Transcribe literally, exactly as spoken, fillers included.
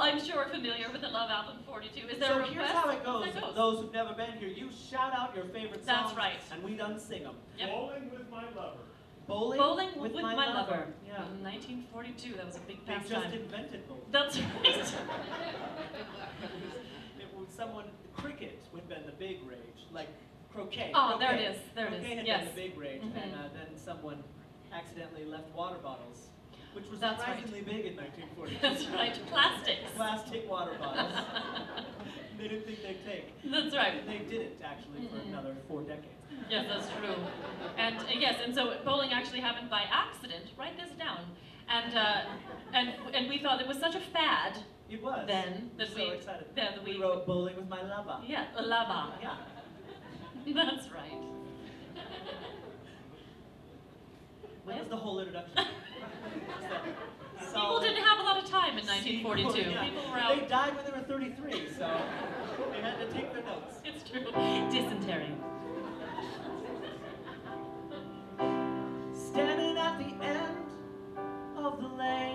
I'm sure familiar with the Love Album forty-two. Is there so a request? here's how it goes. goes. Those who've never been here, you shout out your favorite songs. That's right. And we done sing them. Yep. Bowling with my lover. Bowling, Bowling with, with, my, my, lover. lover. Yeah. In nineteen forty-two, that was a big They pastime. just invented bowling. That's right. It was someone, cricket would have been the big rage, like croquet. Oh, croquet. there it is, there it is, Croquet had yes. been the big rage, Mhm. and uh, then someone accidentally left water bottles, which was That's right. surprisingly big in nineteen forty. That's right, plastics. Plastic water bottles. They didn't think they'd take. That's right. They didn't, actually, for Mm-mm. another four decades. Yes, that's true. And uh, yes, and so bowling actually happened by accident. Write this down. And uh, and and we thought it was such a fad. It was. Then that so we excited. that we, we wrote Bowling with My Lover. Yeah, a lava. Yeah. That's right. What was the whole introduction? People didn't have a lot of time in nineteen forty-two. Yeah. People were out. They died when they were thirty-three, so they had to take their notes. It's true. Dysentery. Standing at the end of the lane,